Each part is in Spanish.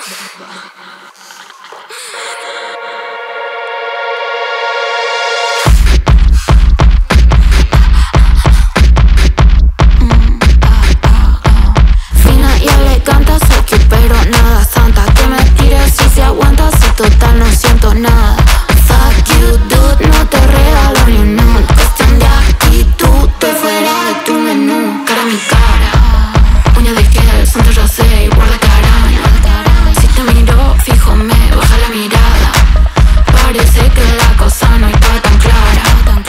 Fina y elegante, soy cute pero nada santa. Que me tires si se aguanta, si total no siento nada. Fuck you dude, no te regalo ni un nude. Cuestión de actitud, estoy fuera de tu menú. Cara a mi cara, uña de gel, santo yo sé, guarda caraña. Si te miro fijo me baja la mirada. Parece que la cosa no está tan clara.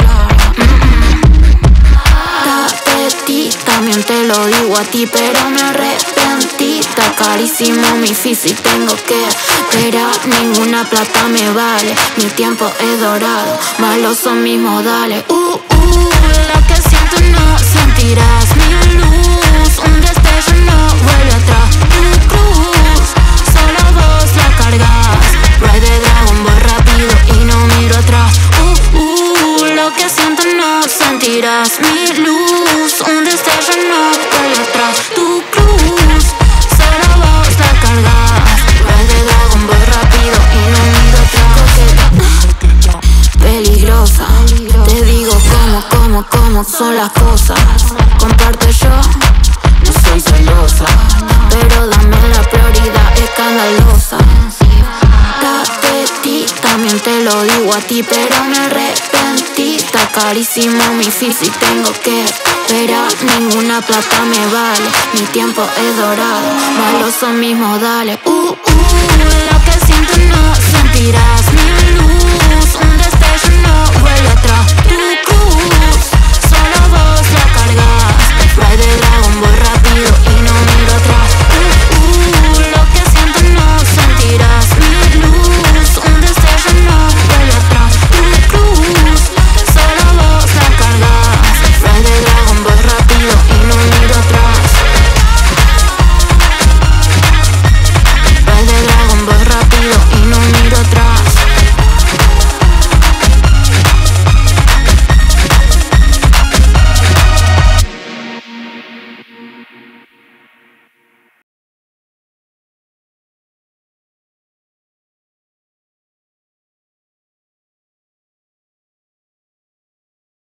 Tapeti, también te lo digo a ti, pero me arrepentí. Está carísimo mi físico, tengo que esperar. Ninguna plata me vale, mi tiempo es dorado. Malos son mis modales. Lo que siento no sentirás. Mi luz, un destello no vuelve atrás. Tu cruz, solo vos la cargas. Ride de Dragon Ball rápido y no miro atrás. Lo que siento no sentirás. Mi luz, un destello no vuelve atrás. Tu cruz, solo vos la cargas. Ride de Dragon Ball rápido y no miro atrás. Peligrosa, te digo cómo son las cosas. Comparte yo, no soy celosa, pero dame la prioridad escandalosa. Tapeti, también te lo digo a ti, pero me arrepentí. Está carísimo mi físico, tengo que esperar. Ninguna plata me vale, mi tiempo es dorado. Malos son mis modales. Lo que siento no sentirás.